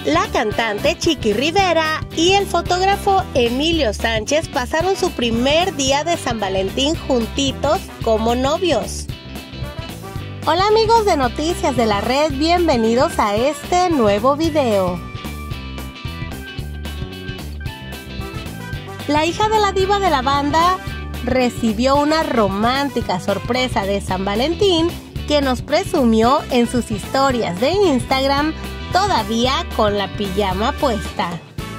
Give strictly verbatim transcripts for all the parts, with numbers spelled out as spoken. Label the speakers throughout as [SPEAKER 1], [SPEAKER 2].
[SPEAKER 1] La cantante Chiqui Rivera y el fotógrafo Emilio Sánchez pasaron su primer día de San Valentín juntitos como novios. Hola amigos de Noticias de la Red, bienvenidos a este nuevo video. La hija de la diva de la banda recibió una romántica sorpresa de San Valentín que nos presumió en sus historias de Instagram, todavía con la pijama puesta.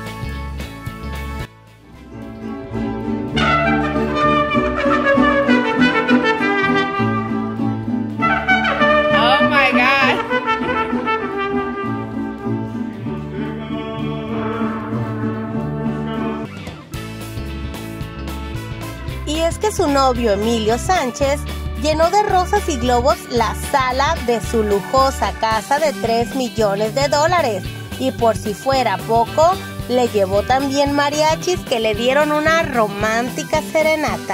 [SPEAKER 2] Oh my God.
[SPEAKER 1] Y es que su novio Emilio Sánchez llenó de rosas y globos la sala de su lujosa casa de tres millones de dólares. Y por si fuera poco, le llevó también mariachis que le dieron una romántica serenata.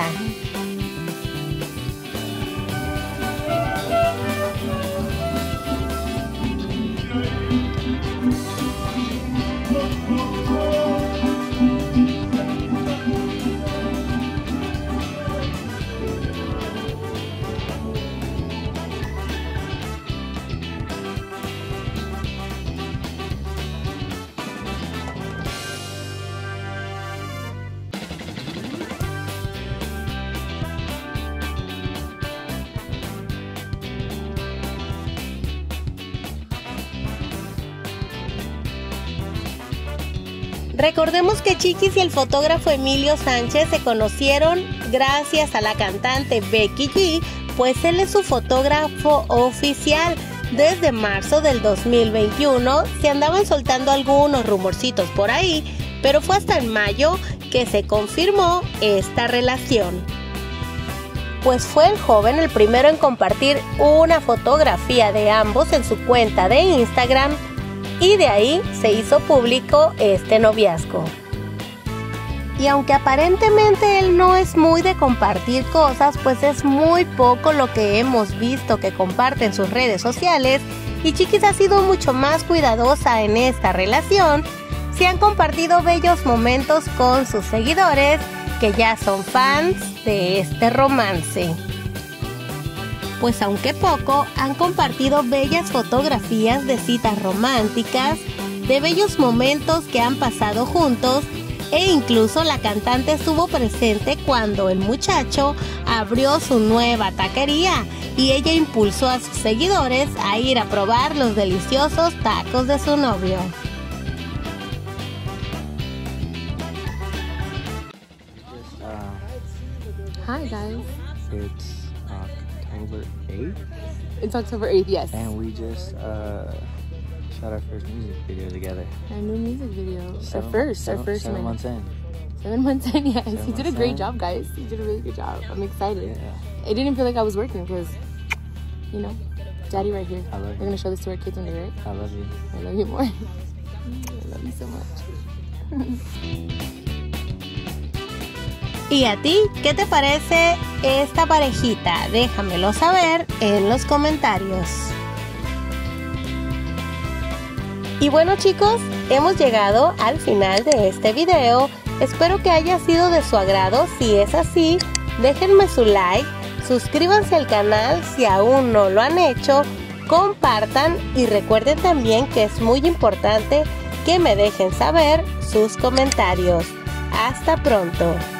[SPEAKER 1] Recordemos que Chiquis y el fotógrafo Emilio Sánchez se conocieron gracias a la cantante Becky G, pues él es su fotógrafo oficial. Desde marzo del dos mil veintiuno se andaban soltando algunos rumorcitos por ahí, pero fue hasta en mayo que se confirmó esta relación. Pues fue el joven el primero en compartir una fotografía de ambos en su cuenta de Instagram, y de ahí se hizo público este noviazgo. Y aunque aparentemente él no es muy de compartir cosas, pues es muy poco lo que hemos visto que comparte en sus redes sociales, y Chiquis ha sido mucho más cuidadosa en esta relación. Se han compartido bellos momentos con sus seguidores, que ya son fans de este romance. Pues aunque poco, han compartido bellas fotografías de citas románticas, de bellos momentos que han pasado juntos, e incluso la cantante estuvo presente cuando el muchacho abrió su nueva taquería y ella impulsó a sus seguidores a ir a probar los deliciosos tacos de su novio.
[SPEAKER 2] Hi guys.
[SPEAKER 3] It's October eighth.
[SPEAKER 2] It's October eighth, yes.
[SPEAKER 3] And we just uh, shot our first music video together.
[SPEAKER 2] Our new music video.
[SPEAKER 3] Seven,
[SPEAKER 2] our first,
[SPEAKER 3] seven,
[SPEAKER 2] our first
[SPEAKER 3] seven
[SPEAKER 2] one.
[SPEAKER 3] months in.
[SPEAKER 2] Seven months in, yes.
[SPEAKER 3] Seven
[SPEAKER 2] You did a
[SPEAKER 3] months
[SPEAKER 2] great
[SPEAKER 3] in.
[SPEAKER 2] job, guys. You did a really good job. I'm excited.
[SPEAKER 3] Yeah.
[SPEAKER 2] It didn't feel like I was working because, you know, Daddy right here.
[SPEAKER 3] I love
[SPEAKER 2] We're
[SPEAKER 3] you.
[SPEAKER 2] gonna show this to our kids one day, right?
[SPEAKER 3] I love you.
[SPEAKER 2] I love you more. I love you so much.
[SPEAKER 1] ¿Y a ti qué te parece esta parejita? Déjamelo saber en los comentarios. Y bueno chicos, hemos llegado al final de este video. Espero que haya sido de su agrado. Si es así, déjenme su like, suscríbanse al canal si aún no lo han hecho, compartan y recuerden también que es muy importante que me dejen saber sus comentarios. Hasta pronto.